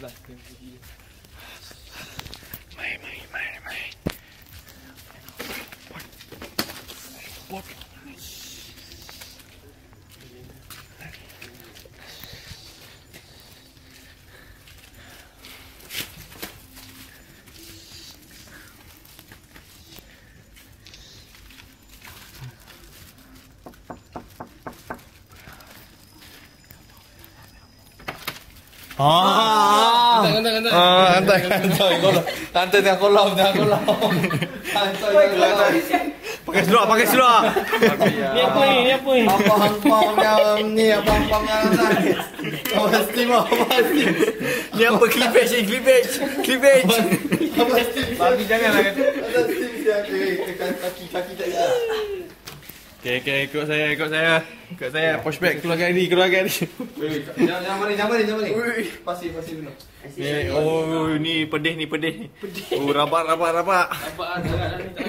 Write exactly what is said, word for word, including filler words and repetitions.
Mai, mai, mai, mai. Bot. Ah, Hantar, hantar, hantar. ah, hantar, hantar, hantar, hantar tengah kolam, tengah kolam. Hantar, hantar. Pakai seluar, pakai seluar. Ni apa ni? Ni apa ni? Abang-abang yang ni, abang-abang yang hantar. Abang Steve, abang Steve. Ni apa clippage ni, clippage, clippage. Abang Steve. Bagi janganlah kata. Abang Steve siapa? Kaki, kaki tak ada. Okay, okay, ikut saya, ikut saya. Ikut saya, pushback, keluarkan ni, keluarkan ni. Jangan jangan mari, jangan mari, jangan mari. Pasir, pasir dulu. Eh, oh, ni pedih ni, pedih ni. Oh, rabak, rabak, rabak. Nampak ah, jangan.